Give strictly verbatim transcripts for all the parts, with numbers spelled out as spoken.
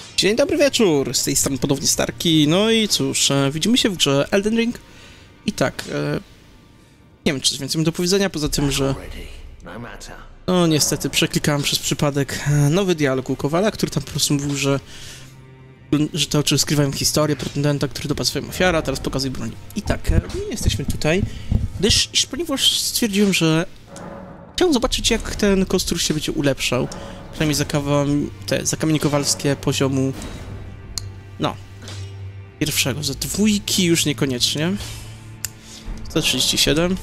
Dzień dobry wieczór, z tej strony ponownie Starki, no i cóż, e, widzimy się w grze Elden Ring i tak, e, nie wiem czy coś więcej mam do powiedzenia, poza tym, że no niestety przeklikałem przez przypadek e, nowy dialog u Kowala, który tam po prostu mówił, że że te oczy skrywają historię pretendenta, który dopadł swoją ofiarę, a teraz pokazuje broń. I tak, e, jesteśmy tutaj, gdyż, iż ponieważ stwierdziłem, że chciałem zobaczyć, jak ten kostur się będzie ulepszał. Przynajmniej zakawam te zakamienie kowalskie poziomu, no, pierwszego. Za dwójki już niekoniecznie. sto trzydzieści siedem.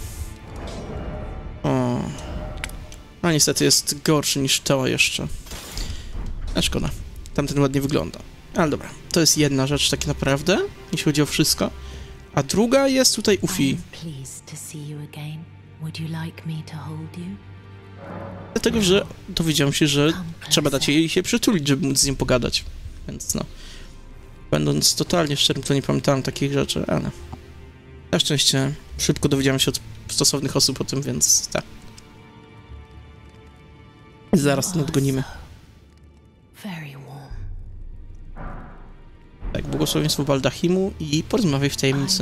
O. No niestety jest gorszy niż to jeszcze. A szkoda. Tamten ładnie wygląda. Ale dobra, to jest jedna rzecz tak naprawdę, jeśli chodzi o wszystko. A druga jest tutaj Ufi. Dlatego, że dowiedziałem się, że trzeba dać jej się przytulić, żeby móc z nim pogadać. Więc no, będąc totalnie szczerym, to nie pamiętałem takich rzeczy, ale na szczęście szybko dowiedziałem się od stosownych osób o tym, więc tak. Zaraz to nadgonimy. Tak, błogosławieństwo Baldachimu i porozmawiaj w tajemnicy.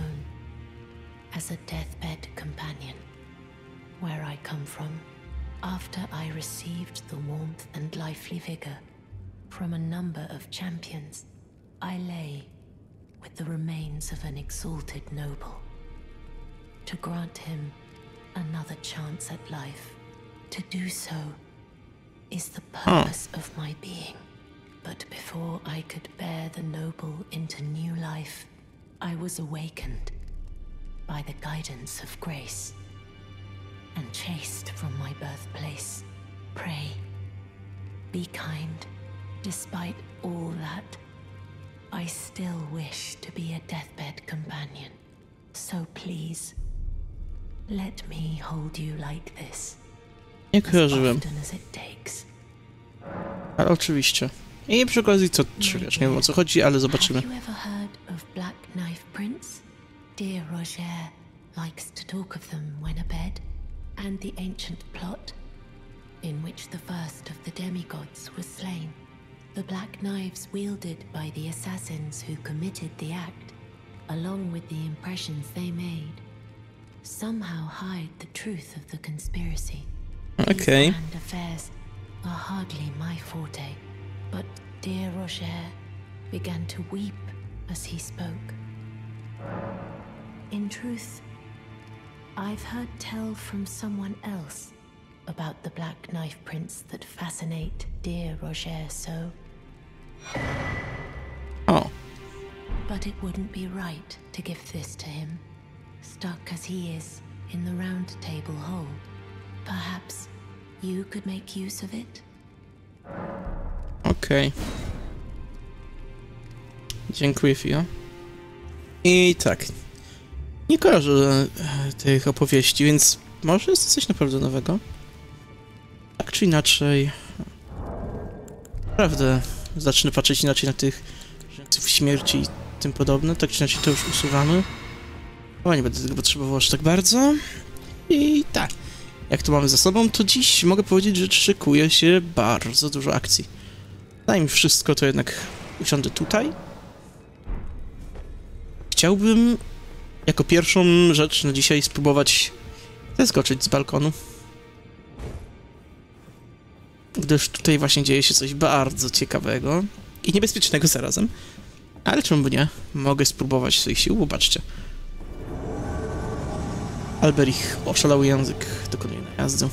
After I received the warmth and lively vigor from a number of champions, I lay with the remains of an exalted noble. To grant him another chance at life, to do so is the purpose oh. of my being. But before I could bear the noble into new life, I was awakened by the guidance of grace and chased from my birthplace. Pray, be kind. Despite all that, I still wish to be a deathbed companion. So please, let me hold you like this. Nie kojarzyłem. Ale oczywiście. I przy okazji co, czy wiesz, nie wiem o co chodzi, ale zobaczymy. Have you ever heard of Black Knife Prince? Dear Roger likes to talk of them when abed. And the ancient plot, in which the first of the demigods was slain. The black knives wielded by the assassins who committed the act, along with the impressions they made, somehow hide the truth of the conspiracy. Okay. These grand affairs are hardly my forte, but dear Roger began to weep as he spoke. In truth, I've heard tell from someone else about the Black Knife Prince that fascinate dear Roger so. Oh. But it wouldn't be right to give this to him, stuck as he is in the Round Table Hole. Perhaps you could make use of it? Okej. Okay. Dziękuję, Fio. I tak. Nie kojarzę tych opowieści, więc może jest to coś naprawdę nowego? Tak czy inaczej... Naprawdę zacznę patrzeć inaczej na tych żeńców śmierci i tym podobne, tak czy inaczej to już usuwamy. Chyba nie będę tego potrzebował aż tak bardzo. I tak, jak to mamy za sobą, to dziś mogę powiedzieć, że szykuje się bardzo dużo akcji. Zanim wszystko, to jednak usiądę tutaj. Chciałbym jako pierwszą rzecz na dzisiaj spróbować zeskoczyć z balkonu. Gdyż tutaj właśnie dzieje się coś bardzo ciekawego i niebezpiecznego zarazem. Ale czemu by nie? Mogę spróbować swoich sił, popatrzcie. Alberich, oszalały język, dokonuje najazdu.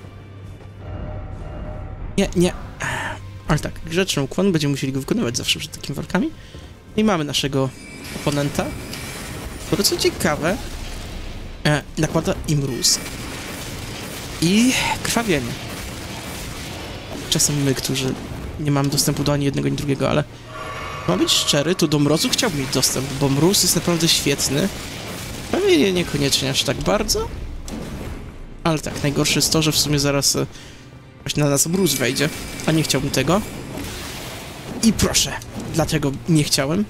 Nie, nie. Ale tak, grzeczny ukłon, będziemy musieli go wykonywać zawsze przed takimi walkami. I mamy naszego oponenta, który, co ciekawe, e, nakłada im mróz i krwawienie. Czasem my, którzy nie mamy dostępu do ani jednego, ani drugiego, ale mam być szczery, to do mrozu chciałbym mieć dostęp, bo mróz jest naprawdę świetny. Krwawienie niekoniecznie aż tak bardzo, ale tak, najgorsze jest to, że w sumie zaraz e, właśnie na nas mróz wejdzie, a nie chciałbym tego. I proszę, dlaczego nie chciałem?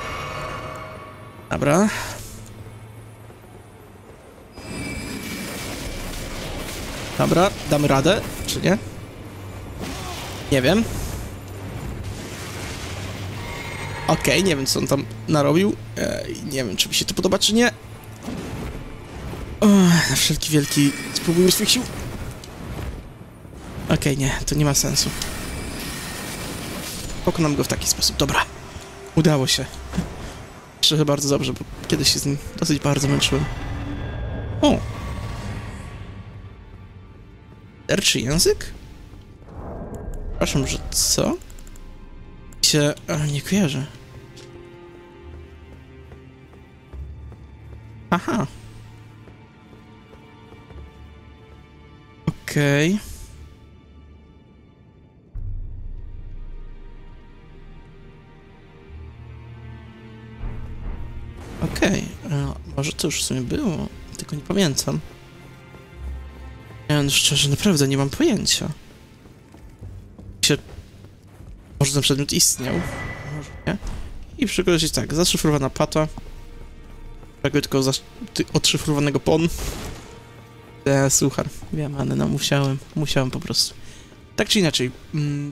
Dobra. Dobra, damy radę, czy nie? Nie wiem. Okej, okay, nie wiem, co on tam narobił. Eee, nie wiem, czy mi się to podoba, czy nie. Uch, na wszelki wielki spróbuję swych sił. Okej, okay, nie, to nie ma sensu. Pokonam go w taki sposób. Dobra. Udało się. Szczerze bardzo dobrze, bo kiedyś się z nim dosyć bardzo męczyłem. O! Erczy język? Przepraszam, że co? Się... A, nie kojarzę. Aha. Okej. Okay. Okej, okay. Może to już w sumie było, tylko nie pamiętam. Ja no szczerze, naprawdę nie mam pojęcia. Się... Może ten przedmiot istniał, może nie. I przykładzie tak, zaszyfrowana pata. Brakuje tylko zas... odszyfrowanego pon. Eee, suchar. Wiem, ale no musiałem, musiałem po prostu. Tak czy inaczej. Mm...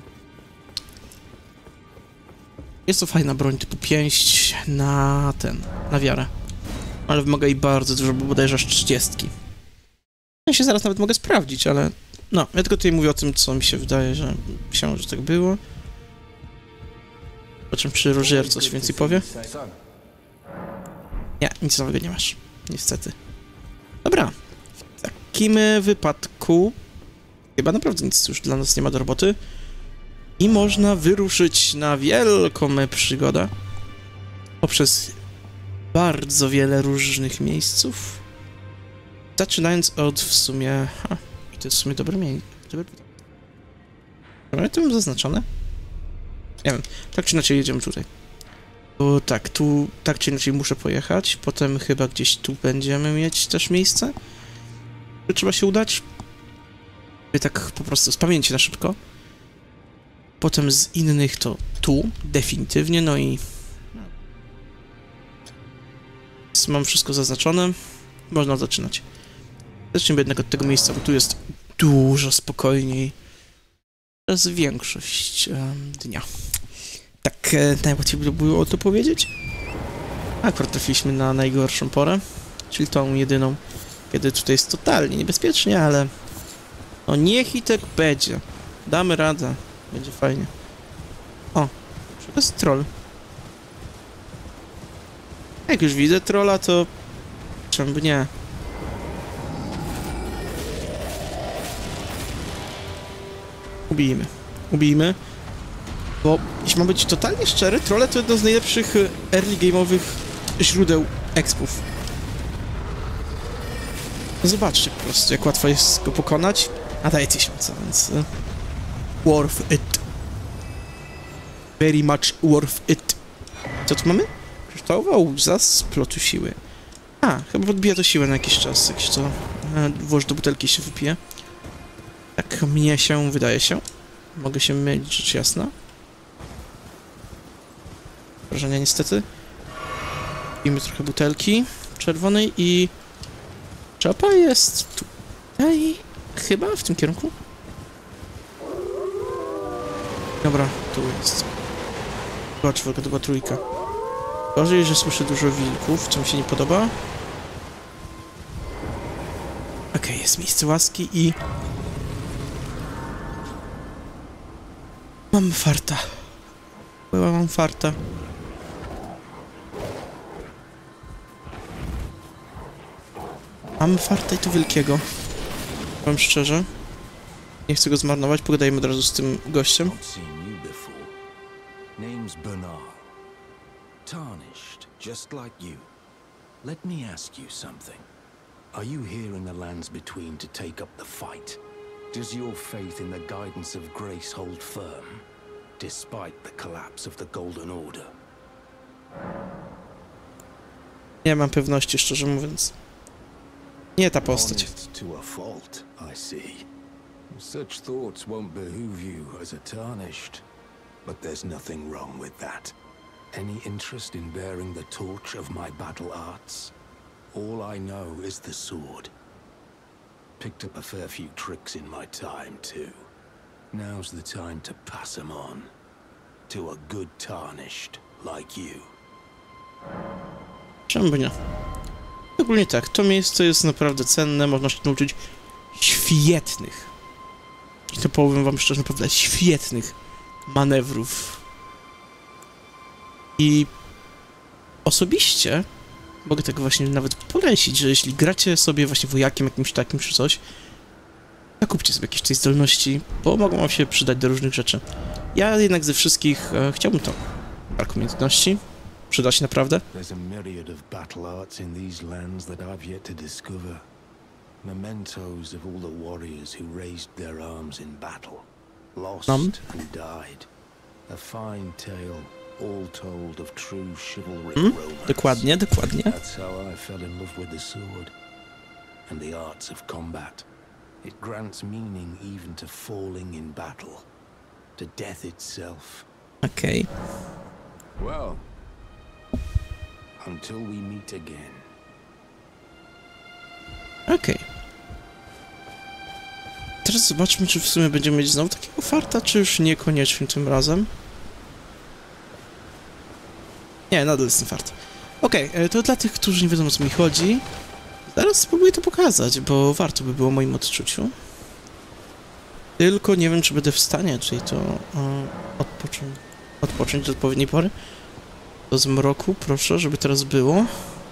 Jest to fajna broń typu pięść na ten, na wiarę. Ale wymaga jej bardzo dużo, bo bodajże aż trzydziestki. Ja się zaraz nawet mogę sprawdzić, ale... No, ja tylko tutaj mówię o tym, co mi się wydaje, że myślałem, że tak było. Po czym przy Roger coś więcej powie? Nie, nic nowego nie masz. Niestety. Dobra. W takim wypadku... Chyba naprawdę nic już dla nas nie ma do roboty. I można wyruszyć na wielką przygodę. Poprzez bardzo wiele różnych miejsców. Zaczynając od w sumie... Ha, i to jest w sumie dobre miejsce. Mamy to zaznaczone? Nie wiem. Tak czy inaczej jedziemy tutaj. Bo tak, tu tak czy inaczej muszę pojechać. Potem chyba gdzieś tu będziemy mieć też miejsce. Trzeba się udać. I tak po prostu z pamięci na szybko. Potem z innych to tu, definitywnie, no i... Mam wszystko zaznaczone. Można zaczynać. Zacznijmy jednak od tego miejsca, bo tu jest dużo spokojniej. Przez większość um, dnia. Tak e, najłatwiej by było o to powiedzieć. Akurat trafiliśmy na najgorszą porę, czyli tą jedyną, kiedy tutaj jest totalnie niebezpiecznie, ale... No niech i tak będzie. Damy radę. Będzie fajnie. O, to jest troll. Jak już widzę trolla, to... Czemu by nie? Ubijmy. Ubijmy. Bo, jeśli mam być totalnie szczery, trolle to jedno z najlepszych early game'owych źródeł expów. No zobaczcie po prostu, jak łatwo jest go pokonać. A daje tysiąc, więc... Worth it. Very much worth it. Co tu mamy? Kryształowa łza z plotu siły. A, chyba podbija to siłę na jakiś czas, jak się to e, włoży do butelki się wypije. Tak mnie się wydaje się. Mogę się mylić, rzecz jasna. Wrażenia niestety. Pijmy trochę butelki czerwonej i... Czapa jest tutaj... Chyba w tym kierunku? Dobra, tu jest. Była czwórka, to była trójka. Gorzej, że słyszę dużo wilków, co mi się nie podoba. Okej, okay, jest miejsce łaski i... Mam farta. Była mam farta. Mam farta i to wielkiego. Powiem szczerze. Nie chcę go zmarnować, pogadajmy od razu z tym gościem. Name's Bernard. Tarnished, just like you. Let me ask you something. Are you here in the lands between to take up the fight? Does your faith in the guidance of grace hold firm, despite the collapse of the Golden Order? Nie mam pewności, szczerze mówiąc. Nie ta postać. To a fault, I see. Such thoughts won't behoove you as a Tarnished. But there's nothing wrong with that. Any interest in bearing the torch of my battle arts? All I know is the sword. Picked up a fair few tricks in my time, too. Now's the time to pass them on. To a good Tarnished like you. Czemu by nie? Ogólnie tak, to miejsce jest naprawdę cenne, można się nauczyć świetnych, i to powiem wam szczerze, naprawdę świetnych manewrów. I osobiście mogę tak właśnie nawet polecić, że jeśli gracie sobie właśnie wojakiem jakimś takim czy coś, zakupcie sobie jakieś tej zdolności, bo mogą wam się przydać do różnych rzeczy. Ja jednak ze wszystkich e, chciałbym to. Brak umiejętności. Przyda się naprawdę. There's a myriad of battle arts in these lands that I've yet to discover. Mementos of all the warriors who raised their arms in battle, lost Um. and died. A fine tale, all told of true chivalry Hmm? romance. Dokładnie, dokładnie. That's how I fell in love with the sword and the arts of combat. It grants meaning even to falling in battle, to death itself. Okej. Well, until we meet again. Okej. Teraz zobaczmy, czy w sumie będziemy mieć znowu takiego farta, czy już niekoniecznie tym razem. Nie, nadal jest ten fart. Okej, okay, to dla tych, którzy nie wiedzą, o co mi chodzi, zaraz spróbuję to pokazać, bo warto by było w moim odczuciu. Tylko nie wiem, czy będę w stanie, czyli to uh, odpocząć, odpocząć do odpowiedniej pory. Do zmroku, proszę, żeby teraz było.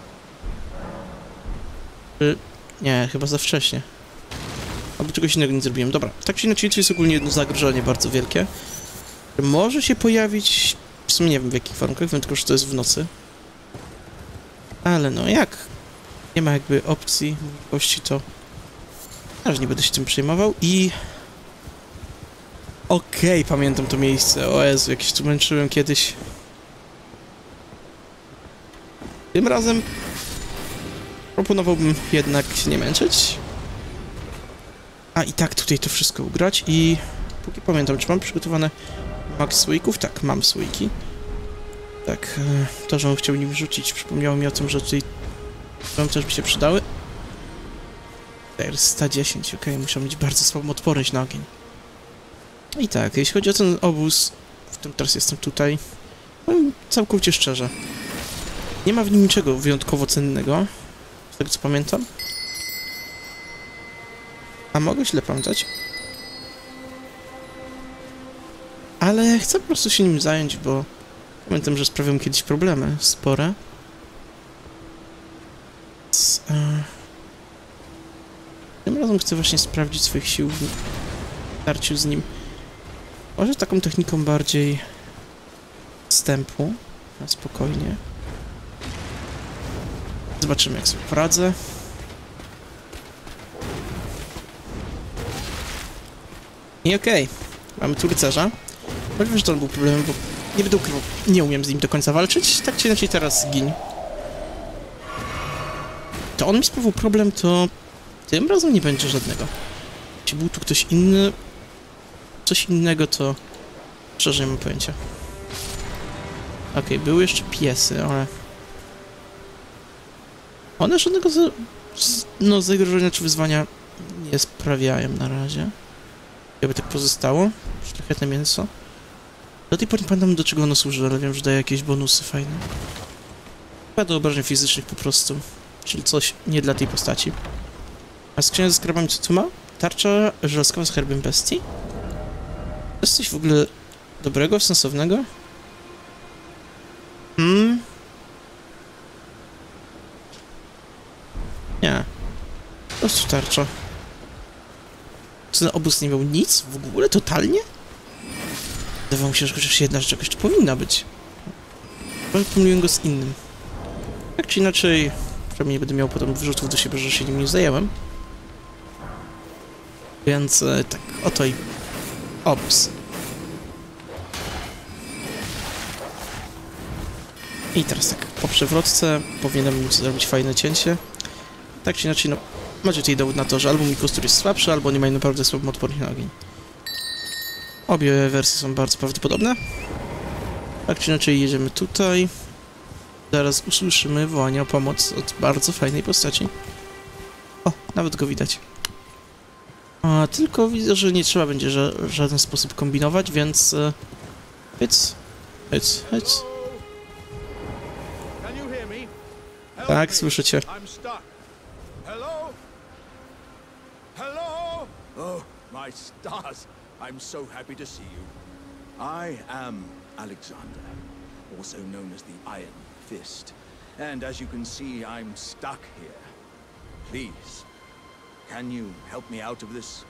Czy... Nie, chyba za wcześnie. Albo czegoś innego nie zrobiłem. Dobra, tak czy inaczej to jest ogólnie jedno zagrożenie bardzo wielkie. Może się pojawić... W sumie nie wiem w jakich warunkach, wiem tylko, że to jest w nocy. Ale no jak? Nie ma jakby opcji, możliwości, to... Na razie nie będę się tym przejmował i... Okej, okay, pamiętam to miejsce. O Jezu, jakieś tu męczyłem kiedyś. Tym razem proponowałbym jednak się nie męczyć. A i tak tutaj to wszystko ugrać i... Póki pamiętam, czy mam przygotowane max słoików? Tak, mam słoiki. Tak, to, że on chciał nim rzucić, przypomniało mi o tym, że tutaj wam też by się przydały. sto dziesięć, okej, okay, muszę mieć bardzo słabą odporność na ogień. I tak, jeśli chodzi o ten obóz, w którym teraz jestem tutaj, powiem całkowicie szczerze, nie ma w nim niczego wyjątkowo cennego, z tego co pamiętam. A mogę źle pamiętać. Ale chcę po prostu się nim zająć, bo pamiętam, że sprawiał mi kiedyś problemy spore. Więc, uh, tym razem chcę właśnie sprawdzić swoich sił w starciu z nim. Może taką techniką bardziej wstępu, na spokojnie. Zobaczymy, jak sobie poradzę. I okej, okay. Mamy tu rycerza. Powiem, że to był problem, bo nie będę ukrywał, nie umiem z nim do końca walczyć, tak czy inaczej teraz giń. To on mi sprawił problem, to tym razem nie będzie żadnego. Jeśli był tu ktoś inny, coś innego, to szczerze nie mam pojęcia. Okej, okay, były jeszcze piesy, ale... One żadnego za... no, zagrożenia czy wyzwania nie sprawiają na razie. Jakby tak pozostało. Szlachetne mięso. Do tej pory nie pamiętam, do czego ono służy, ale wiem, że daje jakieś bonusy fajne. Chyba do obrażeń fizycznych po prostu. Czyli coś nie dla tej postaci. A skrzynia ze skarbami co tu ma? Tarcza żelazkowa z herbem bestii? To jest coś w ogóle dobrego, sensownego? Hmm? Nie. Po prostu tarcza. Czy ten obóz nie miał nic? W ogóle? Totalnie? Wydawało mi się, że chociaż jedna rzecz jakaś tu powinna być. Ale pomyliłem go z innym. Tak czy inaczej, przynajmniej nie będę miał potem wyrzutów do siebie, że się nim nie zajęłem. Więc e, tak, oto i obóz. I teraz tak, po przewrotce powinienem móc zrobić fajne cięcie. Tak czy inaczej, no, macie tutaj dowód na to, że albo mój kostur jest słabszy, albo nie mają naprawdę słabą odporność na ogień. Obie wersje są bardzo prawdopodobne. Tak czy inaczej, jedziemy tutaj. Zaraz usłyszymy wołanie o pomoc od bardzo fajnej postaci. O, nawet go widać. A, tylko widzę, że nie trzeba będzie w żaden sposób kombinować, więc... Hyc, hyc, hyc. Tak, słyszycie. I'm stuck. Hello? Hello? Oh, my stars. I'm so happy to see you. I am Alexander, also known as the Iron Fist. And as you can see, I'm stuck here. Please, can you help me out of this?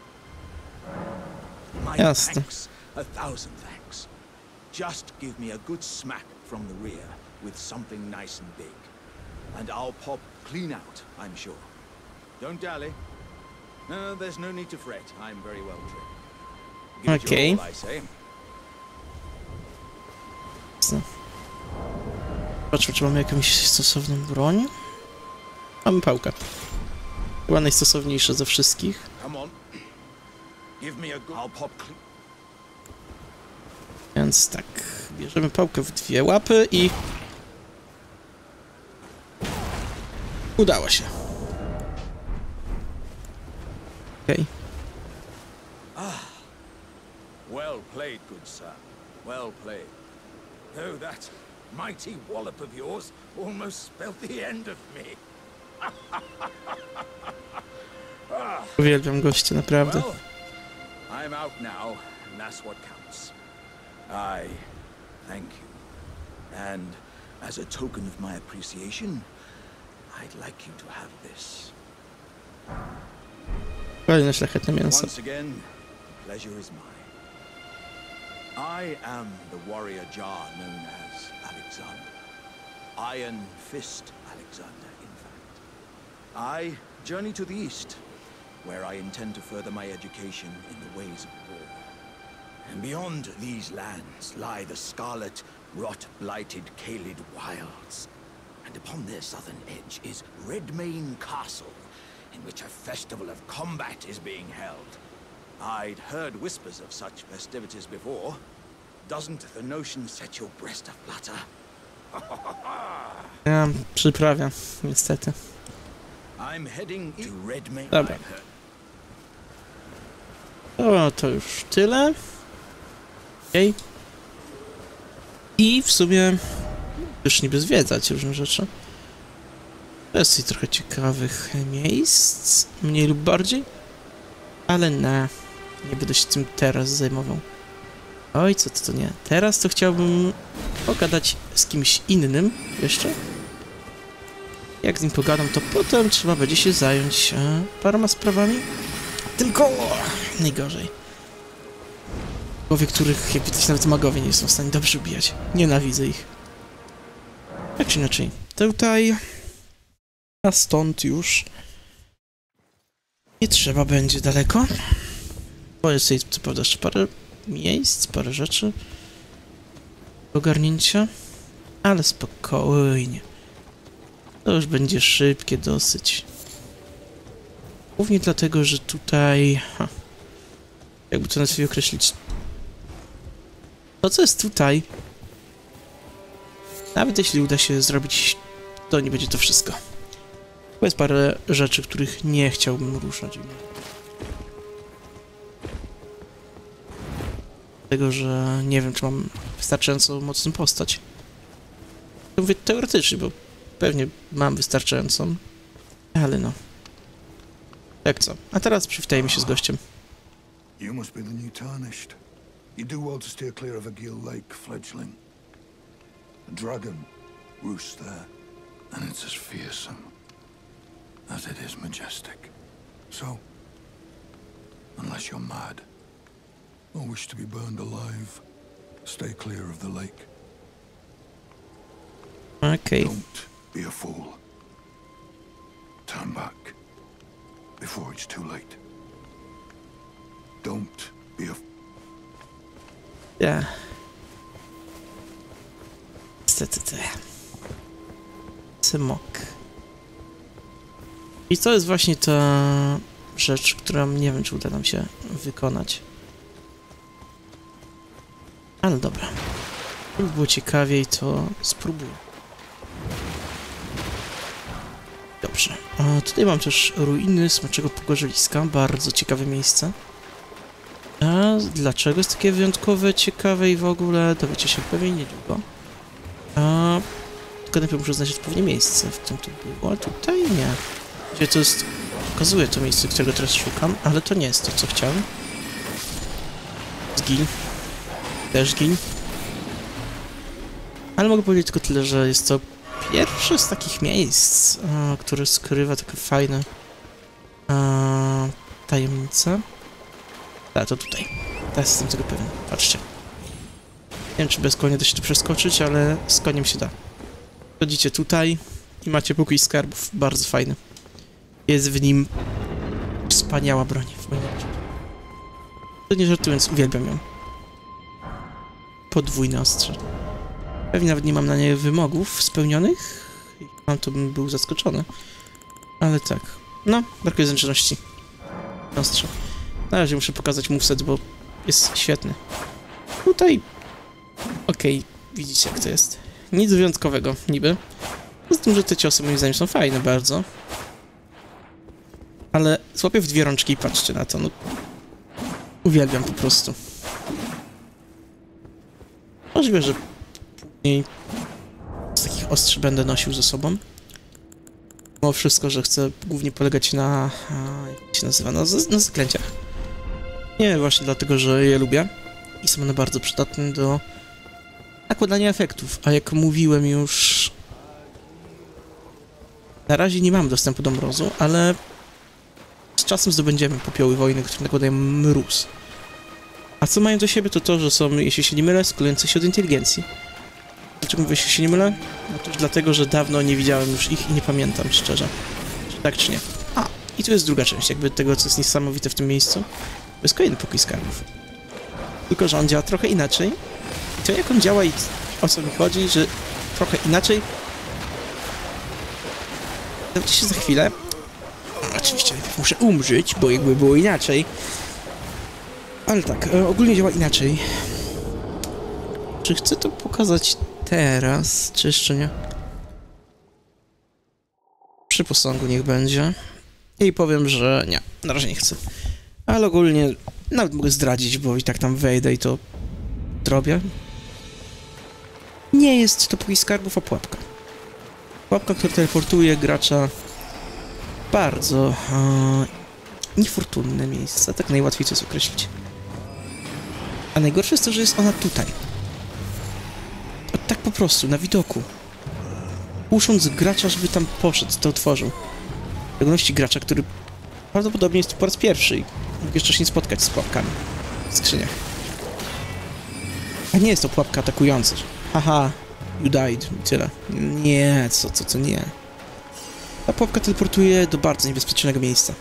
My Jasne. thanks. A thousand thanks. Just give me a good smack from the rear with something nice and big. And I'll pop clean out, I'm sure. Don't dally. No, there's no need to fret. I'm very well trained. Give it Okay. your all, I say. Zobaczmy, czy mamy jakąś stosowną broń. Mamy pałkę. Chyba najstosowniejsza ze wszystkich. Come on. Give me a good... I'll pop clean... Więc tak, bierzemy pałkę w dwie łapy i... Udało się. Okej. Ah. Well played, good sir. Well played. Oh, that mighty wallop of yours almost spelled the end of me. Uwielbiam goście, naprawdę. Well, I'm out now, and that's what counts. I thank you. And as a token of my appreciation, I'd like you to have this. Kolejne szlachetne mięso. Once again, pleasure is mine. I am the warrior Jar known as Alexander. Iron Fist Alexander, in fact. I journey to the east, where I intend to further my education in the ways of war. And beyond these lands lie the scarlet, rot-blighted Caelid wilds. And upon their southern edge is Redmane Castle, in which a festival of combat is being held. I'd heard whispers of such festivities before. Doesn't the notion set your breast aflutter? Ja przyprawia, niestety. I'm heading to Redmane. Dobra. I've heard. O, to już tyle. Okej. I w sumie już niby zwiedzać różne rzeczy. Jest tutaj trochę ciekawych miejsc, mniej lub bardziej. Ale nie, nie będę się tym teraz zajmował. Oj, co to, to nie. Teraz to chciałbym pogadać z kimś innym jeszcze. Jak z nim pogadam, to potem trzeba będzie się zająć e, paroma sprawami. Tylko o, najgorzej. Bogowie, których jak widać nawet magowie nie są w stanie dobrze ubijać. Nienawidzę ich. Tak czy inaczej. Tutaj... A stąd już... Nie trzeba będzie daleko. Bo jest tutaj co prawda jeszcze parę miejsc, parę rzeczy do ogarnięcia. Ale spokojnie. To już będzie szybkie dosyć. Głównie dlatego, że tutaj... Ha, jakby to na sobie określić... To, co jest tutaj... Nawet jeśli uda się zrobić, to nie będzie to wszystko. Bo jest parę rzeczy, których nie chciałbym ruszać. Dlatego, że nie wiem, czy mam wystarczająco mocną postać. To mówię teoretycznie, bo pewnie mam wystarczającą. Ale no. Jak co? A teraz przywitajmy się z gościem. You must be the new Tarnished. You do well to steer clear of a Gill Lake fledgling. A dragon roosts there, and it's as fearsome as it is majestic. So, unless you're mad, or wish to be burned alive, stay clear of the lake. Okej. Okay. Don't be a fool. Turn back before it's too late. Don't be a... Ja. Niestety ty. Cymok. I to jest właśnie ta rzecz, którą nie wiem, czy uda nam się wykonać. Ale dobra. Żeby było ciekawiej, to spróbuję. Dobrze. A tutaj mam też ruiny Smoczego Pogorzyliska. Bardzo ciekawe miejsce. A dlaczego jest takie wyjątkowe, ciekawe i w ogóle dowiecie się pewnie niedługo. A tylko najpierw muszę znaleźć odpowiednie miejsce, w którym to było, a tutaj nie. Gdzie to jest... Pokazuje to miejsce, którego teraz szukam, ale to nie jest to, co chciałem. Zgin. Też gin. Ale mogę powiedzieć tylko tyle, że jest to pierwsze z takich miejsc, a, które skrywa takie fajne a, tajemnice. Tak, to tutaj. Teraz jestem tego pewien. Patrzcie. Nie wiem, czy bez konia da się tu przeskoczyć, ale z koniem się da. Chodzicie tutaj i macie pokój skarbów. Bardzo fajny. Jest w nim wspaniała broń w moim odczuciu. To nie żartując, uwielbiam ją. Podwójne ostrze. Pewnie nawet nie mam na nie wymogów spełnionych. Jak mam, to bym był zaskoczony. Ale tak. No, brakuje zręczności. Ostrze. Na razie muszę pokazać moveset, bo jest świetny. Tutaj... Okej, okay, widzicie jak to jest. Nic wyjątkowego, niby. Z tym, że te ciosy moim zdaniem są fajne bardzo. Ale złapię w dwie rączki i patrzcie na to, no... Uwielbiam po prostu. Możliwe, że później z takich ostrzy będę nosił ze sobą. Mimo wszystko, że chcę głównie polegać na... A, jak się nazywa? Na, na zaklęciach. Nie właśnie dlatego, że je lubię. I są one bardzo przydatne do nakładania efektów. A jak mówiłem już... Na razie nie mam dostępu do mrozu, ale... Z czasem zdobędziemy popioły wojny, które nakładają mróz. A co mają do siebie, to to, że są, jeśli się nie mylę, składające się od inteligencji. Dlaczego mówię, jeśli się nie mylę? No to już dlatego, że dawno nie widziałem już ich i nie pamiętam, szczerze. Czy tak, czy nie. A, i tu jest druga część, jakby tego, co jest niesamowite w tym miejscu. To jest kolejny pokój skarbów. Tylko, że on działa trochę inaczej. I to, jak on działa i o co mi chodzi, że trochę inaczej... Zobaczcie się za chwilę. Oczywiście muszę umrzeć, bo jakby było inaczej. Ale tak, e, ogólnie działa inaczej. Czy chcę to pokazać teraz, czy jeszcze nie? Przy posągu niech będzie. I powiem, że nie, na razie nie chcę. Ale ogólnie nawet mogę zdradzić, bo i tak tam wejdę i to zrobię. Nie jest to pokój skarbów, a pułapka. Pułapka, która teleportuje gracza bardzo e, niefortunne miejsce, tak najłatwiej to jest określić. A najgorsze jest to, że jest ona tutaj. O, tak po prostu, na widoku. Pusząc gracza, żeby tam poszedł, to otworzył. W szczególności gracza, który prawdopodobnie jest tu po raz pierwszy i mógł jeszcze się nie spotkać z pułapkami w skrzyniach. A nie jest to pułapka atakująca. Haha, you died i tyle. Nie, co, co, co, nie. Ta pułapka teleportuje do bardzo niebezpiecznego miejsca.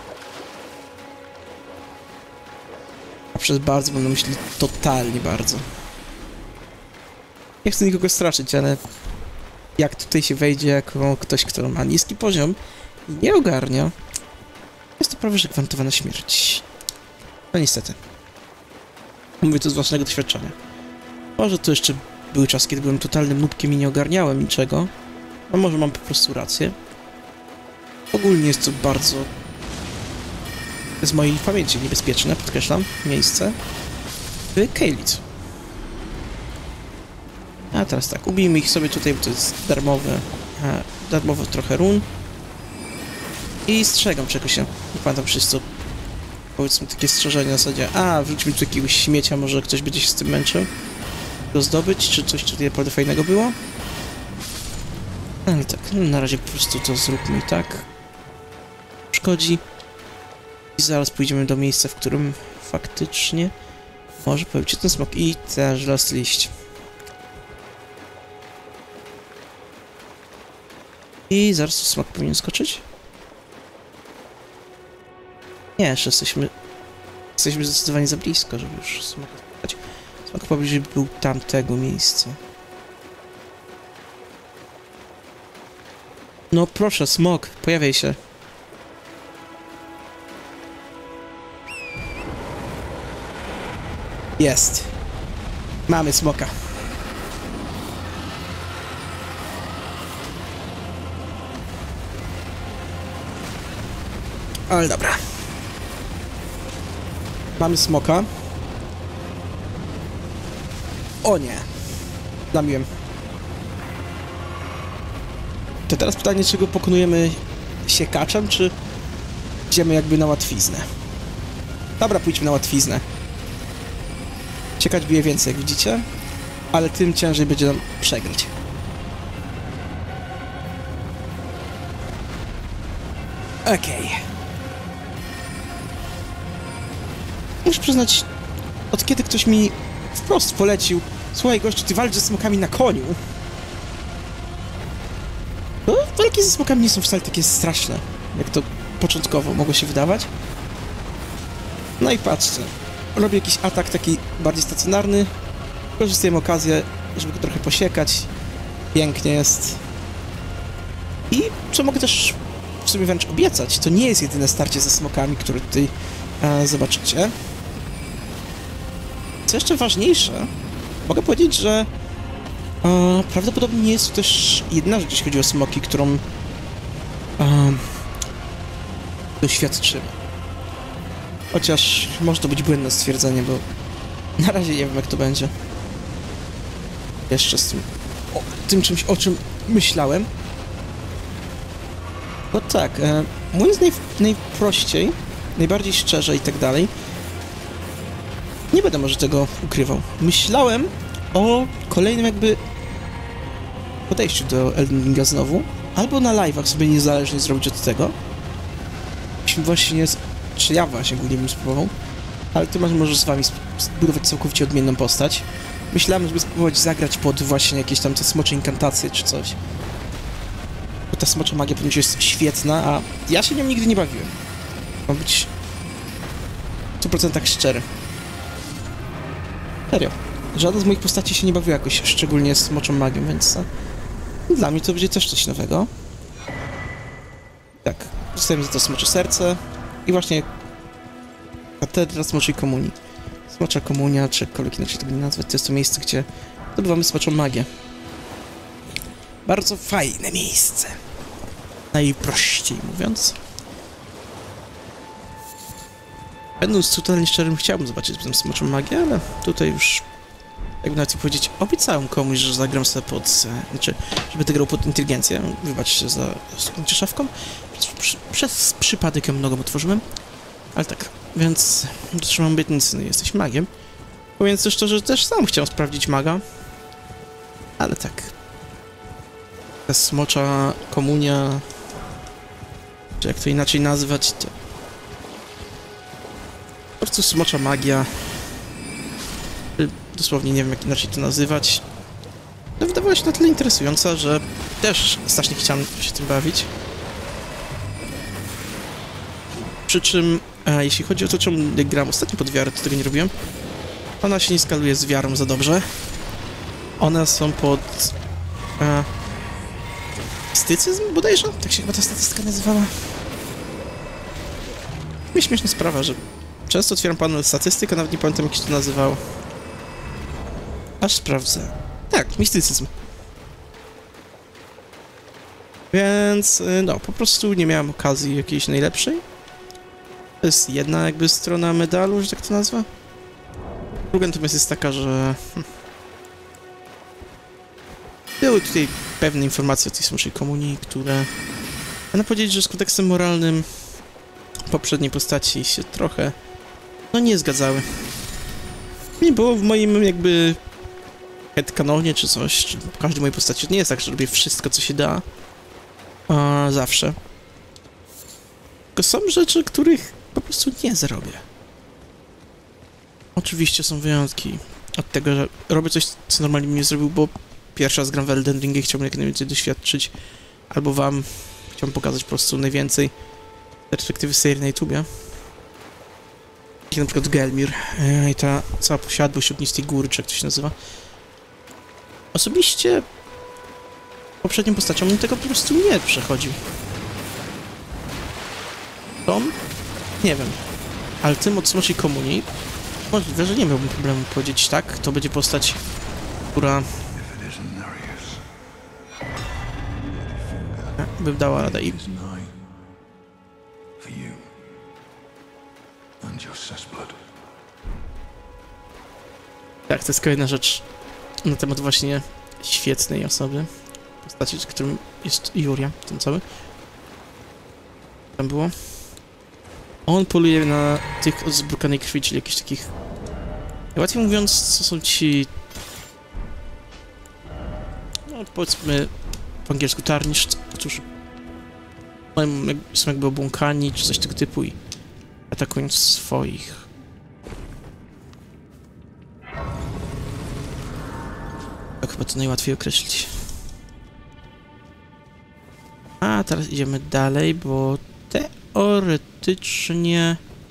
A przez bardzo mam na myśli totalnie bardzo. Nie chcę nikogo straszyć, ale jak tutaj się wejdzie jako ktoś, kto ma niski poziom i nie ogarnia, jest to prawie że gwarantowana śmierć. No niestety. Mówię to z własnego doświadczenia. Może to jeszcze były czasy, kiedy byłem totalnym nubkiem i nie ogarniałem niczego. A może mam po prostu rację. Ogólnie jest to bardzo z mojej pamięci niebezpieczne, podkreślam, miejsce w Caelid. A teraz tak, ubijmy ich sobie tutaj, bo to jest darmowe, e, darmowe trochę run. I strzegam czegoś się. Nie pamiętam wszystko. Powiedzmy takie strzeżenie na zasadzie, a wrzućmy tu jakiegoś śmiecia, może ktoś będzie się z tym męczył. Go zdobyć, czy coś tutaj naprawdę fajnego było. Ale tak, no na razie po prostu to zróbmy tak. Szkodzi. I zaraz pójdziemy do miejsca, w którym faktycznie może pojawić się ten smok. I też last liść. I zaraz tu smok powinien skoczyć. Nie, jeszcze jesteśmy... Jesteśmy zdecydowanie za blisko, żeby już smoka spotkać. Smok pobliżej był tamtego miejsca. No proszę, smok, pojawiaj się. Jest. Mamy smoka. Ale dobra. Mamy smoka. O nie. Zamiłem. To teraz pytanie, czy go pokonujemy siekaczem, czy idziemy jakby na łatwiznę. Dobra, pójdźmy na łatwiznę. Siekacz bije więcej, jak widzicie, ale tym ciężej będzie nam przegrać. Okej. Okay. Muszę przyznać, od kiedy ktoś mi wprost polecił: słuchaj gościu, ty walcz ze smokami na koniu. No, walki ze smokami nie są wcale takie straszne, jak to początkowo mogło się wydawać. No i patrzcie, robię jakiś atak taki bardziej stacjonarny, korzystam okazję, żeby go trochę posiekać. Pięknie jest. I co mogę też w sumie wręcz obiecać, to nie jest jedyne starcie ze smokami, które tutaj e, zobaczycie. Co jeszcze ważniejsze, mogę powiedzieć, że e, prawdopodobnie nie jest to też jedna rzecz, jeśli chodzi o smoki, którą e, doświadczymy. Chociaż może to być błędne stwierdzenie, bo na razie nie wiem, jak to będzie. Jeszcze z tym, o, tym czymś, o czym myślałem. No tak, e, mówiąc naj, najprościej, najbardziej szczerze i tak dalej, nie będę może tego ukrywał. Myślałem o kolejnym jakby podejściu do Elden Ringa znowu, albo na live'ach sobie niezależnie zrobić od tego. Właśnie, czy ja właśnie głównie bym spróbował, ale ty masz możesz z wami zbudować całkowicie odmienną postać. Myślałem, żeby spróbować zagrać pod właśnie jakieś tam te smocze inkantacje czy coś. Bo ta smocza magia ponoć jest świetna, a ja się nią nigdy nie bawiłem. Mam być w stu procentach szczery. Serio. Żadna z moich postaci się nie bawiła jakoś szczególnie z smoczą magią, więc dla mnie to będzie też coś nowego. Tak, dostajemy za to smocze serce i właśnie katedra smoczej komunii. Smocza komunia, czy jakkolwiek inaczej tego nie nazwać, to jest to miejsce, gdzie zdobywamy smoczą magię. Bardzo fajne miejsce. Najprościej mówiąc. Będąc totalnie szczerym, chciałbym zobaczyć tę smoczą magię, ale tutaj już, jakby nawet powiedzieć, obiecałem komuś, że zagram sobie pod, znaczy, żeby ty grał pod inteligencję. Wybaczcie za stuknięcie szafką. Przez, przy, przez przypadek ją nogą otworzyłem. Ale tak, więc dotrzymam obietnicy, no jesteś magiem. Mówiąc też to, że też sam chciałem sprawdzić maga. Ale tak. Ta smocza komunia, czy jak to inaczej nazwać, to po prostu smocza magia. Dosłownie nie wiem, jak inaczej to nazywać. No, wydawała się na tyle interesująca, że też strasznie chciałem się tym bawić. Przy czym, e, jeśli chodzi o to, czemu gram ostatnio pod wiarę, to tego nie robiłem. Ona się nie skaluje z wiarą za dobrze. One są pod e, mistycyzm bodajże? Tak się chyba ta statystyka nazywała. Mi śmieszna sprawa, że często otwieram panel statystyk, a nawet nie pamiętam, jak się to nazywało. Aż sprawdzę. Tak, mistycyzm. Więc, no, po prostu nie miałem okazji jakiejś najlepszej. To jest jedna jakby strona medalu, że tak to nazwa. Druga natomiast jest taka, że hm, były tutaj pewne informacje o tej smoczej komunii, które można powiedzieć, że z kodeksem moralnym poprzedniej postaci się trochę, no, nie zgadzały. Nie było w moim jakby headcanonie czy coś, czy w każdej mojej postaci. Nie jest tak, że robię wszystko, co się da. A, zawsze. Tylko są rzeczy, których po prostu nie zrobię. Oczywiście są wyjątki od tego, że robię coś, co normalnie bym nie zrobił, bo pierwszy raz gram w Elden Ring i chciałbym jak najwięcej doświadczyć, albo wam chciałbym pokazać po prostu najwięcej perspektywy serii na YouTubie. Jak na przykład Gelmir i ta cała posiadłość ognistej góry, czy jak to się nazywa. Osobiście poprzednią postacią bym tego po prostu nie przechodził. Tom? Nie wiem. Ale tym od smoczej komunii możliwe, że nie miałbym problemu powiedzieć tak. To będzie postać, która by dała radę i tak, to jest kolejna rzecz na temat właśnie świetnej osoby. postaci, którym jest Juria, ten cały. Tam było. On poluje na tych od zbrukanej krwi, czyli jakichś takich... Łatwiej mówiąc, co są ci... No, powiedzmy po angielsku tarnished, cóż... Są jakby obłąkani, czy coś tego typu i atakując swoich. Tak chyba to najłatwiej określić. A teraz idziemy dalej, bo teoretycznie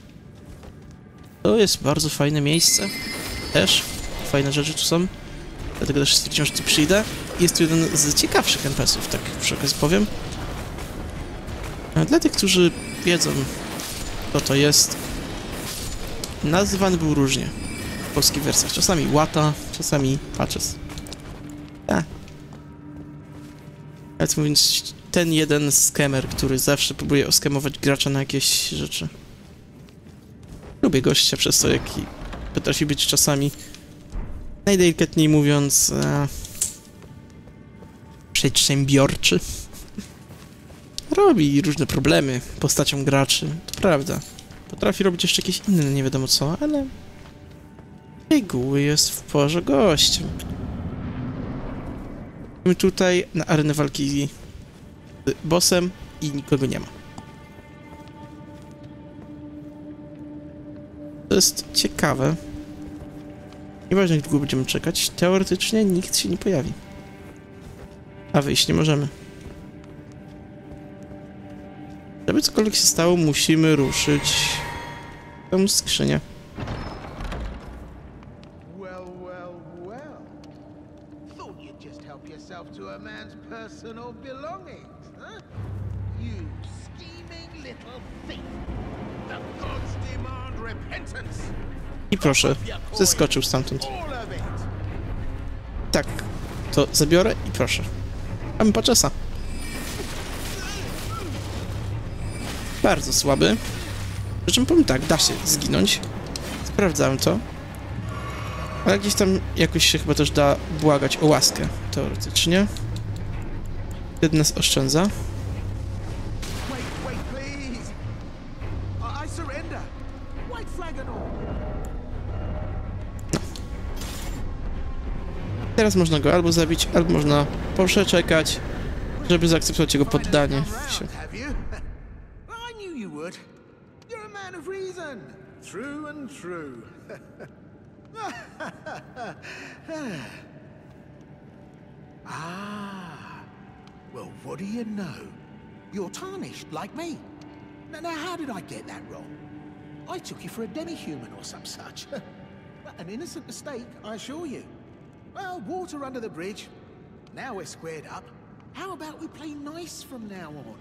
to jest bardzo fajne miejsce. Też fajne rzeczy tu są. Dlatego też stwierdziłem, że tu przyjdę. Jest tu jeden z ciekawszych en pe esów, tak przy okazji powiem. Dla tych, którzy wiedzą, co to jest, nazywany był różnie w polskich wersjach. Czasami Łata, czasami Patches. Tak. Ale mówiąc, ten jeden skamer, który zawsze próbuje oskamować gracza na jakieś rzeczy. Lubię gościa przez to, jaki potrafi być czasami, najdelikatniej mówiąc, e, przedsiębiorczy. Robi różne problemy postaciom graczy, to prawda. Potrafi robić jeszcze jakieś inne, nie wiadomo co, ale reguły jest w porze gościem. My tutaj na arenę walki z bossem i nikogo nie ma. To jest ciekawe. Nieważne, jak długo będziemy czekać, teoretycznie nikt się nie pojawi. A wyjść nie możemy. Żeby cokolwiek się stało, musimy ruszyć tą skrzynię. Well, well, well. Thought you'd just help yourself to a man's personal belongings, huh? You scheming little thief. The gods demand repentance. I proszę, zeskoczył stamtąd. All of it. Tak, to zabiorę i proszę. Mamy Patchesa. Bardzo słaby. Przy czym powiem tak, da się zginąć. Sprawdzałem to. Ale gdzieś tam jakoś się chyba też da błagać o łaskę, teoretycznie. Wtedy nas oszczędza. Wait, wait, please. I, I surrender. White flag and all. Teraz można go albo zabić, albo można przeczekać, żeby zaakceptować jego poddanie się. Have you? I knew you would. You're a man of reason. True and true. Ah. Well, what do you know? You're tarnished like me. Now, now, how did I get that wrong? I took you for a demi-human or some such. An innocent mistake, I assure you. Well, water under the bridge. Now we're squared up. How about we play nice from now on?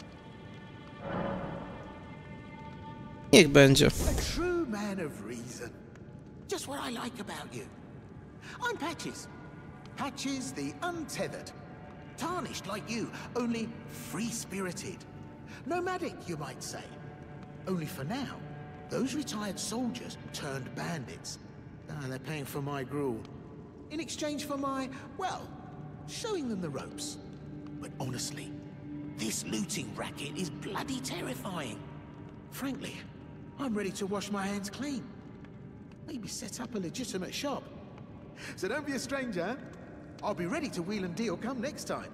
Niech będzie. A true man of reason. Just what I like about you. I'm Patches. Patches the Untethered. Tarnished like you, only free-spirited. Nomadic, you might say. Only for now, those retired soldiers turned bandits. Ah, they're paying for my gruel. In exchange for my, well, showing them the ropes. But honestly, this looting racket is bloody terrifying. Frankly, I'm ready to wash my hands clean. Maybe set up a legitimate shop. So don't be a stranger. I'll be ready to wheel and deal come next time.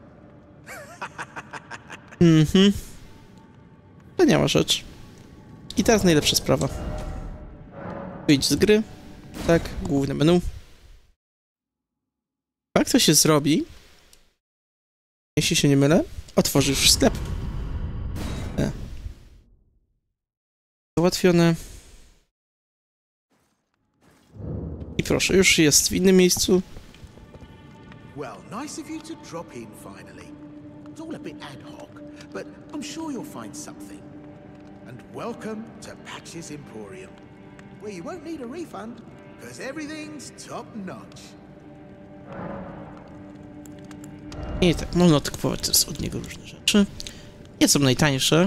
Mhm. Wspaniała rzecz. I teraz najlepsza sprawa. Wyjdź z gry. Tak, główne menu. Jak to się zrobi, jeśli się nie mylę, otworzysz sklep. E. Załatwione. I proszę, już jest w innym miejscu. Well, nice of you to drop in finally. It's all a bit ad hoc, but I'm sure you'll find something. And welcome to Patches Emporium, where you won't need a refund, because everything's top notch. I tak, można odkupować też od niego różne rzeczy. Nie są najtańsze.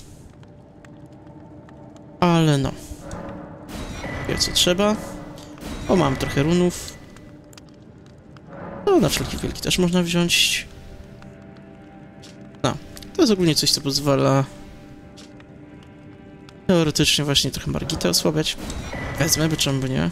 Ale no. Wie co trzeba. O, mam trochę runów. No, na wszelki wielki też można wziąć. jest ogólnie coś, co pozwala teoretycznie właśnie trochę Margitę osłabiać. Wezmę, by czemu by nie.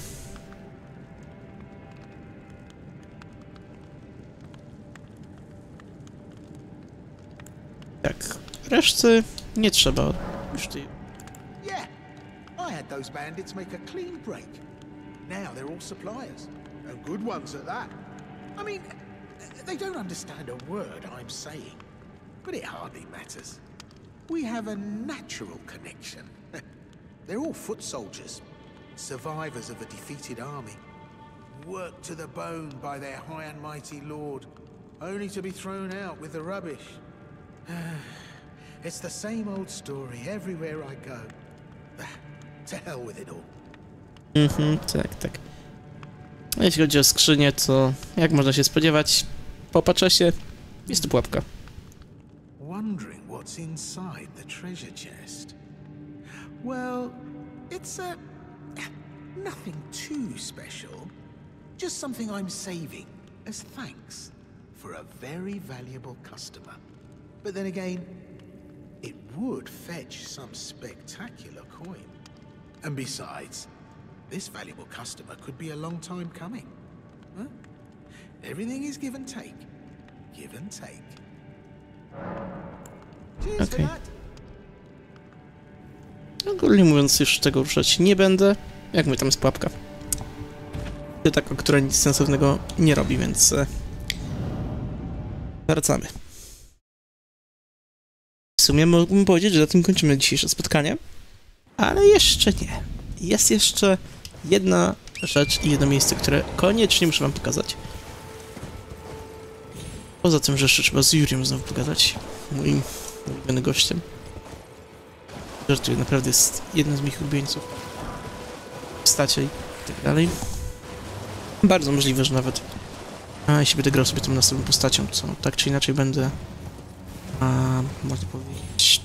Tak, reszty nie trzeba już tej... Yeah, I had those bandits make a clean break. Now they're all suppliers, and good ones at that. I mean, they don't understand a word I'm saying, but it hardly matters. We have a natural connection. They're all foot soldiers, survivors of a defeated army, worked to the bone by their high and mighty lord, only to be thrown out with the rubbish. It's the same old story everywhere I go. To hell with it all. Mhm, tak, tak. A jeśli chodzi o skrzynię, to jak można się spodziewać, po czasie jest to pułapka. Wondering what's inside the treasure chest. Well, it's a nothing too special. Just something I'm saving as thanks for a very valuable customer. But then again, it would fetch some spectacular coin. And besides, this valuable customer could be a long time coming. Huh? Everything is give and take. Give and take. Cheers for Okay. that. Ogólnie mówiąc, już tego ruszać nie będę. Jak mówię, tam jest pułapka. To taka, która nic sensownego nie robi, więc... E, wracamy. W sumie mógłbym powiedzieć, że na tym kończymy dzisiejsze spotkanie. Ale jeszcze nie. Jest jeszcze jedna rzecz i jedno miejsce, które koniecznie muszę wam pokazać. Poza tym, że jeszcze trzeba z Juriem znowu pogadać. Moim ulubionym gościem. Żartuję, naprawdę jest jednym z moich ulubieńców. Postacie i tak dalej. Bardzo możliwe, że nawet a, jeśli będę grał sobie tą następną postacią, co tak czy inaczej będę a, można powiedzieć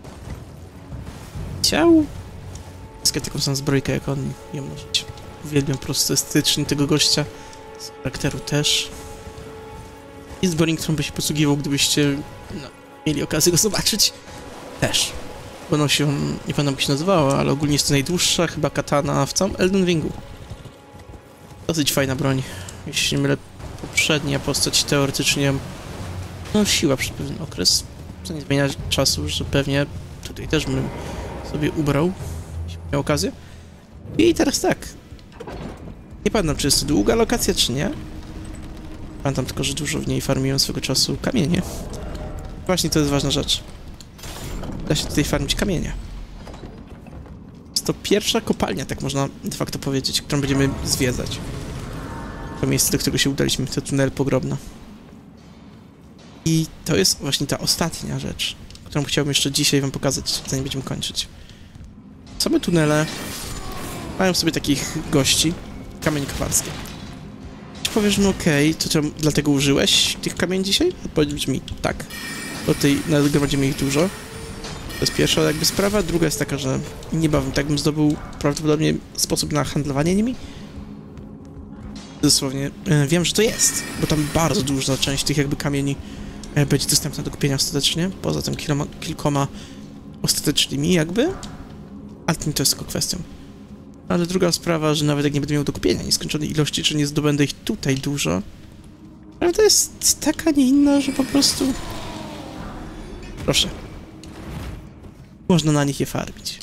chciał zyskać taką samą zbrojkę jak on ją nosić. Uwielbiam po prostu estetycznie tego gościa, z charakteru też. Jest zbrojnik, którą by się posługiwał, gdybyście no, mieli okazję go zobaczyć. Też. Bo nosi on, nie pamiętam jak się nazywała, ale ogólnie jest to najdłuższa chyba katana w całym Elden Ringu. Dosyć fajna broń. Jeśli nie mylę, poprzednia postać teoretycznie ją nosiła przez pewien okres. Co nie zmienia czasu, że pewnie tutaj też bym sobie ubrał, jeśli miał okazję. I teraz tak. Nie pamiętam, czy jest to długa lokacja, czy nie. Pamiętam tylko, że dużo w niej farmiłem swego czasu kamienie. Właśnie to jest ważna rzecz. Da się tutaj farmić kamienie. Jest to pierwsza kopalnia, tak można de facto powiedzieć, którą będziemy zwiedzać. To miejsce, do którego się udaliśmy, to tunel pogrobna. I to jest właśnie ta ostatnia rzecz, którą chciałbym jeszcze dzisiaj wam pokazać, zanim będziemy kończyć. Same tunele mają sobie takich gości, kamienie kowalskie. Czy powiesz, no okej, okay, to czemu dlatego użyłeś tych kamieni dzisiaj? Odpowiedź brzmi tak. Do tej nagromadzimy ich dużo. To jest pierwsza jakby sprawa. Druga jest taka, że niebawem tak bym zdobył prawdopodobnie sposób na handlowanie nimi. Dosłownie e, wiem, że to jest, bo tam bardzo duża część tych jakby kamieni e, będzie dostępna do kupienia ostatecznie. Poza tym kiloma, kilkoma ostatecznymi jakby. Ale to jest tylko kwestią. Ale druga sprawa, że nawet jak nie będę miał do kupienia nieskończonej ilości, czy nie zdobędę ich tutaj dużo, ale to jest taka, nie inna, że po prostu... Proszę. Można na nich je farmić.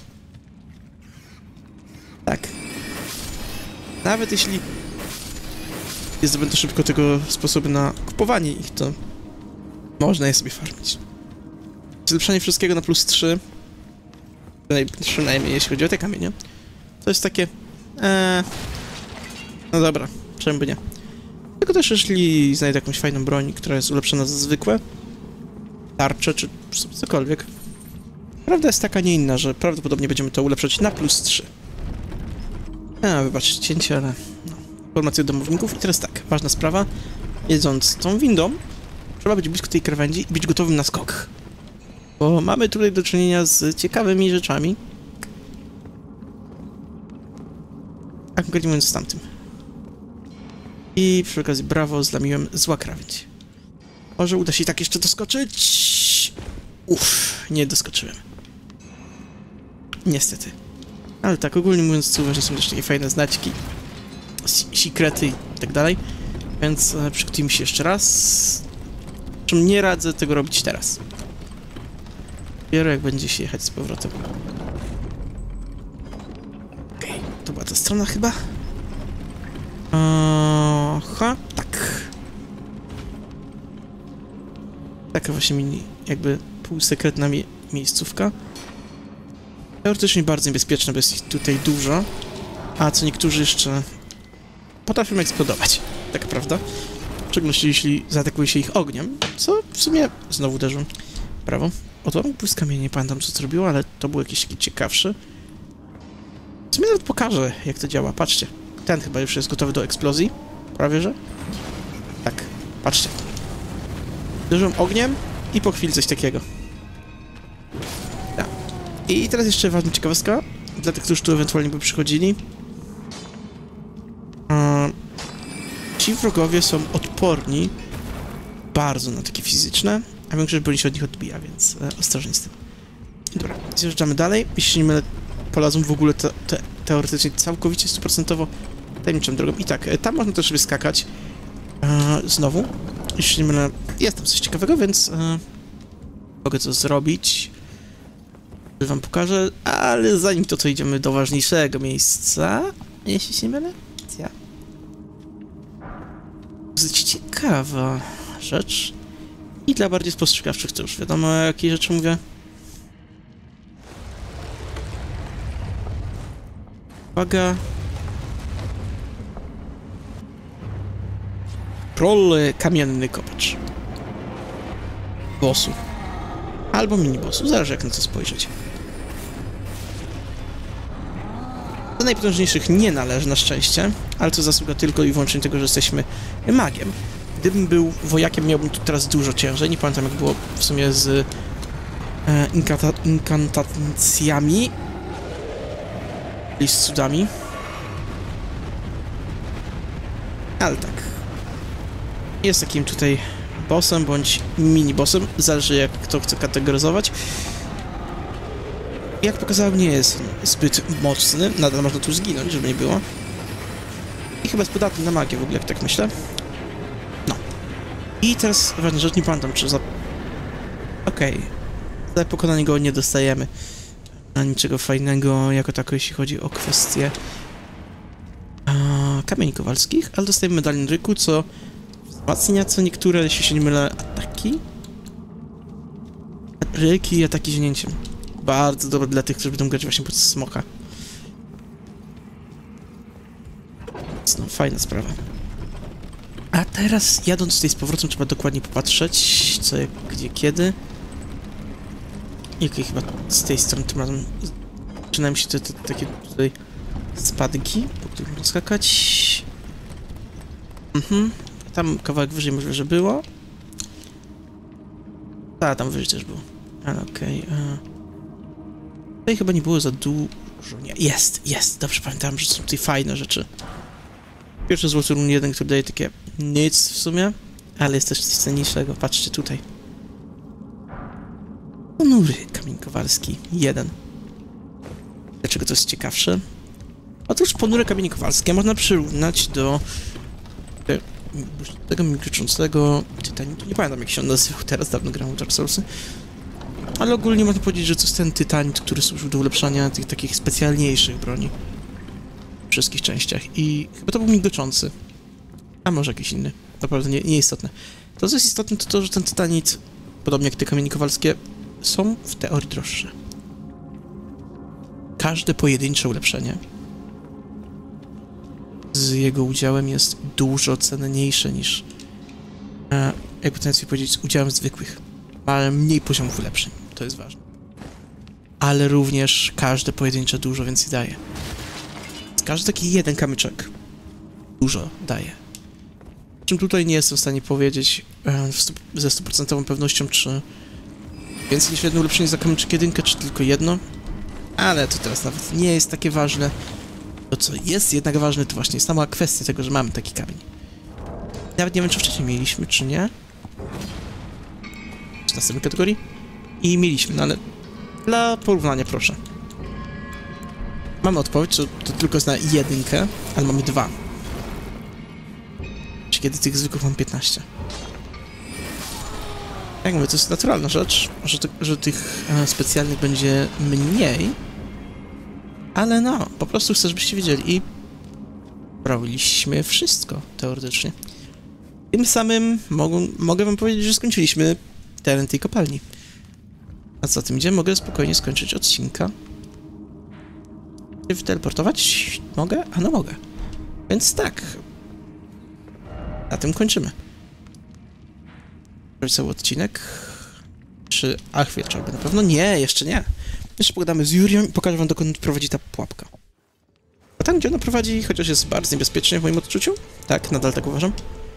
Tak. Nawet jeśli nie zdobędę szybko tego sposobu na kupowanie ich, to można je sobie farmić. Zlepszanie wszystkiego na plus trzy, przynajmniej jeśli chodzi o te kamienie, to jest takie... Ee, no dobra, czemu by nie. Tylko też jeśli znajdę jakąś fajną broń, która jest ulepszona za zwykłe tarcze, czy cokolwiek. Prawda jest taka, nie inna, że prawdopodobnie będziemy to ulepszać na plus trzy. A, wybaczcie cięcie, ale... No. Informacje od domowników. I teraz tak, ważna sprawa. Jedząc tą windą, trzeba być blisko tej krawędzi i być gotowym na skok. Bo mamy tutaj do czynienia z ciekawymi rzeczami. A konkretnie mówiąc z tamtym. I przy okazji brawo, zlamiłem zła krawędź. Może uda się tak jeszcze doskoczyć. Uff, nie doskoczyłem. Niestety. Ale tak, ogólnie mówiąc, co uważam, są też takie fajne znaczki, sekrety i tak dalej. Więc e, przygotujmy się jeszcze raz. Czym nie radzę tego robić teraz. Dopiero jak będzie się jechać z powrotem. Okej, okay, to była ta strona chyba. Aha, tak. Taka właśnie mini, jakby półsekretna mie miejscówka. Teoretycznie bardzo niebezpieczne, bo jest ich tutaj dużo. A co niektórzy jeszcze potrafią eksplodować. Tak prawda? W szczególności jeśli zaatakuje się ich ogniem, co w sumie znowu uderzą. Prawo. Odłamek błyskamienia, nie pamiętam co zrobiło, ale to był jakiś taki ciekawszy. W sumie nawet pokażę, jak to działa. Patrzcie. Ten chyba już jest gotowy do eksplozji. Prawie, że? Tak. Patrzcie. Uderzyłem ogniem i po chwili coś takiego. Tak. I teraz jeszcze ważna ciekawostka. Dla tych, którzy tu ewentualnie by przychodzili. Hmm. Ci wrogowie są odporni bardzo na takie fizyczne, a większość broni się od nich odbija, więc e, ostrożnie z tym. Dobra, zjeżdżamy dalej. Jeśli się nie mylę, polazą w ogóle te, te, teoretycznie całkowicie stuprocentowo tajemniczą drogą. I tak, e, tam można też wyskakać e, znowu. Jeśli nie mylę, jest tam coś ciekawego, więc e, mogę to zrobić. Wam pokażę, ale zanim to, to idziemy do ważniejszego miejsca. Jeśli się nie mylę, ja. Dosyć ciekawa rzecz. I dla bardziej spostrzegawczych to już wiadomo, o jakiej rzeczy mówię. Uwaga. Troll kamienny kopacz. Bossu. Albo mini-bossu, zależy jak na to spojrzeć. Do najpotężniejszych nie należy na szczęście, ale to zasługa tylko i wyłącznie tego, że jesteśmy magiem. Gdybym był wojakiem, miałbym tu teraz dużo ciężej. Nie pamiętam jak było w sumie z e, inkanta inkantacjami i z cudami. Ale tak. Jest takim tutaj bossem bądź mini-bossem, zależy jak kto chce kategoryzować. Jak pokazałem, nie jest zbyt mocny, nadal można tu zginąć, żeby nie było. I chyba jest podatny na magię w ogóle, jak tak myślę. No. I teraz ważna rzecz, nie pamiętam czy za... Okej. Okay. Za pokonanie go nie dostajemy a niczego fajnego jako tako, jeśli chodzi o kwestie a, kamieni kowalskich, ale dostajemy medalion Ryku, co wzmacnia co niektóre, jeśli się nie mylę, ataki. Ryki i ataki zięciem. Bardzo dobre dla tych, którzy będą grać właśnie pod smoka. No, fajna sprawa. A teraz, jadąc tutaj z powrotem, trzeba dokładnie popatrzeć, co, jak, gdzie, kiedy. Jakie chyba z tej strony tym razem zaczynają się te, te takie tutaj spadki, po których można skakać. Mhm. Tam kawałek wyżej możliwe, że było. A, tam wyżej też było. Ale okej. Okay. Tutaj chyba nie było za dużo. Nie, jest, jest. Dobrze pamiętam, że są tutaj fajne rzeczy. Pierwszy złoty run jeden, który daje takie nic w sumie, ale jest też coś cenniejszego. Patrzcie tutaj. Ponury kamień kowalski. Jeden. Dlaczego to jest ciekawsze? Otóż ponury kamienie kowalskie można przyrównać do tego milczącego tytanitu. Nie pamiętam jak się on nazywał teraz, dawno grałem w Dark Soulsy. Ale ogólnie można powiedzieć, że to jest ten tytanit, który służył do ulepszania tych takich specjalniejszych broni. W wszystkich częściach. I chyba to był migoczący. A może jakiś inny. Naprawdę nie, nieistotne. To, co jest istotne, to to, że ten tytanit, podobnie jak te kamienie kowalskie, są w teorii droższe. Każde pojedyncze ulepszenie z jego udziałem jest dużo cenniejsze niż, e, jakby to najlepiej powiedzieć, z udziałem zwykłych. Ma mniej poziomów ulepszeń. To jest ważne. Ale również każde pojedyncze dużo więcej daje. Każdy taki jeden kamyczek dużo daje. Czym tutaj nie jestem w stanie powiedzieć e, stu, ze stuprocentową pewnością, czy więcej niż jedno ulepszenie za kamyczek jedynkę, czy tylko jedno. Ale to teraz nawet nie jest takie ważne. To, co jest jednak ważne, to właśnie sama kwestia tego, że mamy taki kamień. Nawet nie wiem, czy wcześniej mieliśmy, czy nie. W następnej kategorii. I mieliśmy, no ale dla porównania proszę. Mamy odpowiedź, że to tylko jest na jedynkę, ale mamy dwa. Czy kiedy tych zwykłych mam piętnaście. Jak mówię, to jest naturalna rzecz, że, to, że tych e, specjalnych będzie mniej, ale no, po prostu chcę, żebyście wiedzieli i robiliśmy wszystko, teoretycznie. Tym samym mogą, mogę wam powiedzieć, że skończyliśmy teren tej kopalni. A co tym idzie, mogę spokojnie skończyć odcinka. Czy teleportować? Mogę? A no mogę. Więc tak. Na tym kończymy. Cały odcinek. Czy... Ach, wieczorem na pewno? Nie, jeszcze nie. Jeszcze pogadamy z Jurią i pokażę wam, dokąd prowadzi ta pułapka. A tam, gdzie ona prowadzi, chociaż jest bardzo niebezpiecznie w moim odczuciu. Tak, nadal tak uważam.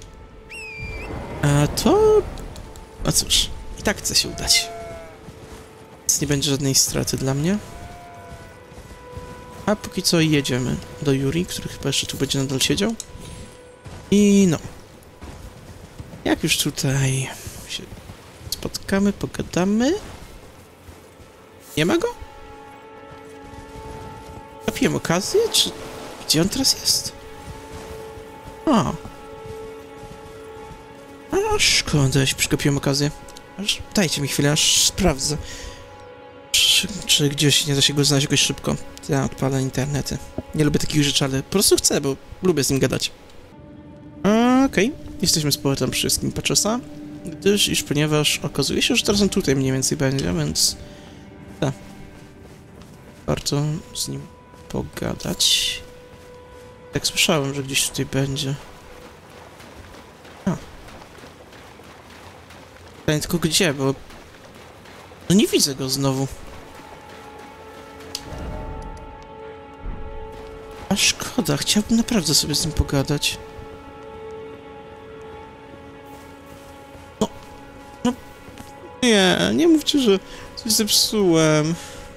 A to... No cóż, i tak chce się udać. Więc nie będzie żadnej straty dla mnie. A póki co jedziemy do Yuri, który chyba jeszcze tu będzie nadal siedział. I no. Jak już tutaj się spotkamy, pogadamy. Nie ma go? Zapiłem okazję, czy... Gdzie on teraz jest? A. A, szkoda, jeśli przegapiłem okazję. Aż, dajcie mi chwilę, aż sprawdzę. Czy, czy gdzieś nie da się go znaleźć jakoś szybko. Ja odpalam internety. Nie lubię takich rzeczy, ale po prostu chcę, bo lubię z nim gadać. Okej, okay. Jesteśmy z powrotem przy Skin Patchesa, gdyż iż ponieważ okazuje się, że teraz on tutaj mniej więcej będzie, więc... Tak. Warto z nim pogadać. Tak słyszałem, że gdzieś tutaj będzie. A. Pytanie tylko gdzie, bo... No nie widzę go znowu. A szkoda, chciałbym naprawdę sobie z nim pogadać. No... No... Nie, nie mówcie, że coś zepsułem.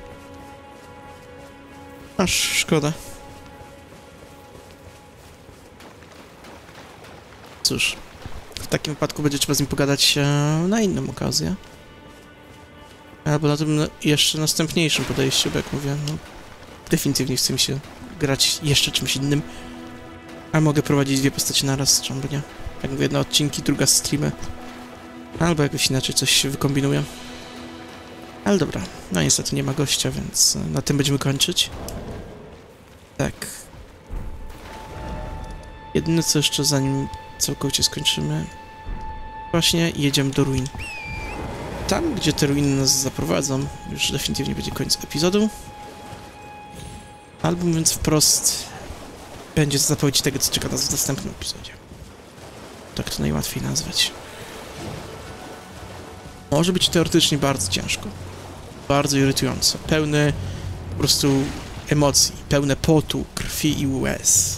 Aż szkoda. Cóż, w takim wypadku będzie trzeba z nim pogadać e, na inną okazję. Albo na tym jeszcze następniejszym podejściu, bo jak mówię, no definitywnie chcę mi się grać jeszcze czymś innym. A mogę prowadzić dwie postacie naraz, czemu nie? Jak mówię, jedna odcinki, druga streamy. Albo jakoś inaczej coś się wykombinuje. Ale dobra, no niestety nie ma gościa, więc na tym będziemy kończyć. Tak. Jedyne co jeszcze, zanim całkowicie skończymy, właśnie jedziemy do ruin. Tam, gdzie te ruiny nas zaprowadzą, już definitywnie będzie koniec epizodu. Albo mówiąc wprost, będzie to zapowiedź tego, co czeka nas w następnym epizodzie. Tak to najłatwiej nazwać. Może być teoretycznie bardzo ciężko. Bardzo irytujące. Pełne po prostu emocji. Pełne potu, krwi i łez.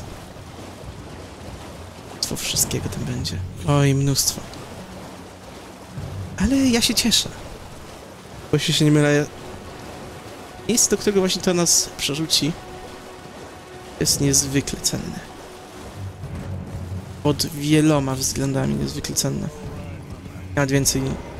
Mnóstwo wszystkiego tam będzie. Oj, mnóstwo. Ale ja się cieszę. Bo jeśli się nie mylę, miejsce, do którego właśnie to nas przerzuci, jest niezwykle cenne. Pod wieloma względami niezwykle cenne. Nawet więcej...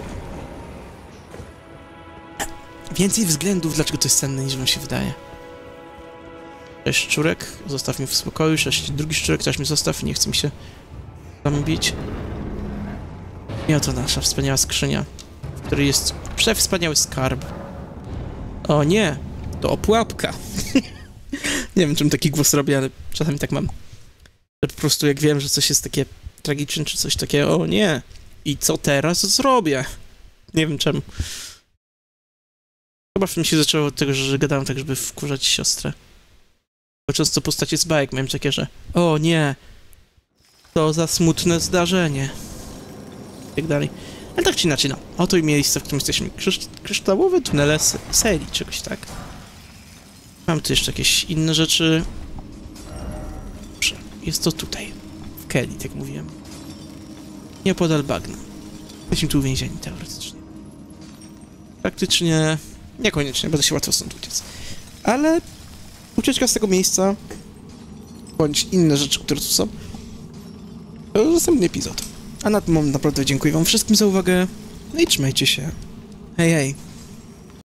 Więcej względów, dlaczego to jest cenne, niż wam się wydaje. Sześć szczurek, zostaw mnie w spokoju. Sześć drugi szczurek, też mi zostaw, nie chce mi się tam bić. I oto nasza wspaniała skrzynia, w której jest przewspaniały skarb. O nie, to opłapka. Nie wiem, czym taki głos robię, ale czasami tak mam. Że po prostu jak wiem, że coś jest takie tragiczne, czy coś takiego, o nie, i co teraz zrobię? Nie wiem czemu. Chyba w tym się zaczęło od tego, że gadałem tak, żeby wkurzać siostrę. Bo często postacie z bajek miałem takie, że o nie, to za smutne zdarzenie. I tak dalej. Ale tak czy inaczej, no. Oto i miejsce, w którym jesteśmy. Krysz kryształowe tunele serii, czegoś tak. Mam tu jeszcze jakieś inne rzeczy. Dobrze, jest to tutaj. W Kelly, tak mówiłem. Nieopodal bagna. Jesteśmy tu uwięzieni teoretycznie. Praktycznie niekoniecznie, będę się łatwo stąd uciec. Ale ucieczka z tego miejsca, bądź inne rzeczy, które tu są, to następny epizod. A na tym moment naprawdę dziękuję wam wszystkim za uwagę. No i trzymajcie się. Hej, hej.